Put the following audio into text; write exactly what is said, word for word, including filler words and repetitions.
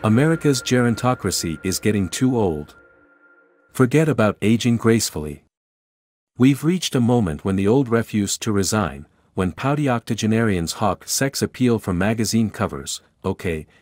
America's gerontocracy is getting too old. Forget about aging gracefully. We've reached a moment when the old refuse to resign, when pouty octogenarians hawk sex appeal for magazine covers. Okay,